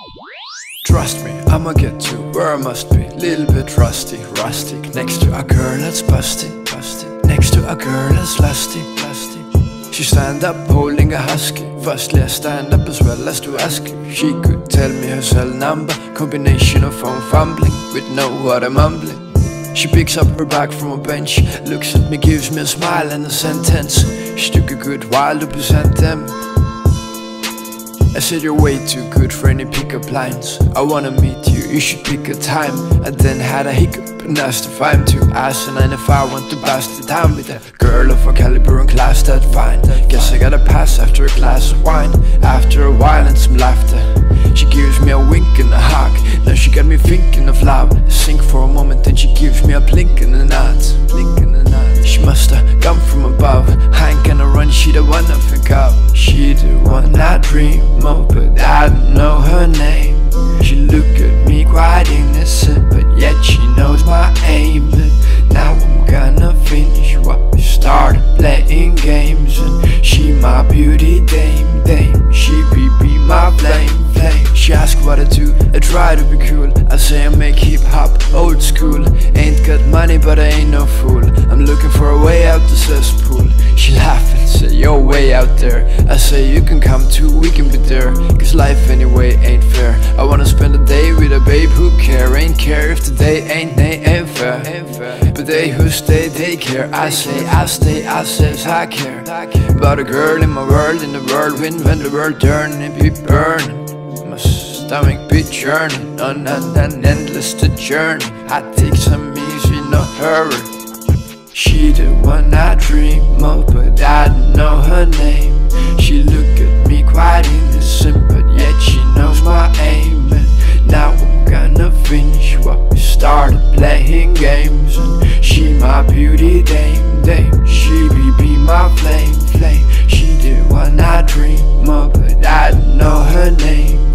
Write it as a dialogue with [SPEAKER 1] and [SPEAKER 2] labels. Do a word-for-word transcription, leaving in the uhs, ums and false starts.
[SPEAKER 1] Trust me, I'ma get to where I must be. Little bit rusty, rustic. Next to a girl that's busty, busty. Next to a girl that's lusty, lusty. She stand up holding a husky. Firstly I stand up as well as to ask you. She could tell me her cell number. Combination of phone fumbling with no word mumbling. She picks up her bag from a bench, looks at me, gives me a smile and a sentence. She took a good while to present them. I said you're way too good for any pickup lines. I wanna meet you, you should pick a time. I then had a hiccup and asked if I'm too asinine if I want to blast the town with a girl of her caliber and class, that fine. Guess I gotta pass after a glass of wine. After a while and some laughter, she gives me a wink and a hug. Now she got me thinking of love. I sink for a moment then she gives me a blink and a nod, blink and a nod. She must have come from above. I ain't gonna run, she the one I think of. She the one I dream of, but I don't know her name. She look at me quite innocent, but yet she knows my aim. And now I'm gonna finish what we started, playing games. And she my beauty dame, dame. She be, be my flame, flame. She ask what I do, I try to be cool. I say I make hip hop old school. Ain't got money but I ain't no fool. I'm looking for a way out the cesspool. She laugh and say yo, way out there. I say you can come too, we can be there. Cause life anyway ain't fair. I wanna spend a day with a babe who care. Ain't care if the day ain't, nay, ain't fair. But they who stay, they care. I say I stay, I says I care. About a girl in my world, in the whirlwind. When the world turning, it be burning. My stomach be churning. On and endless the journey. I take some easy, no hurry. She the one I dream of, but I don't know her name. She look at me quite innocent, but yet she knows my aim. And now I'm gonna finish what we started, playing games. And she my beauty dame, dame. She be, be my flame, flame. She the one I dream of, but I don't know her name.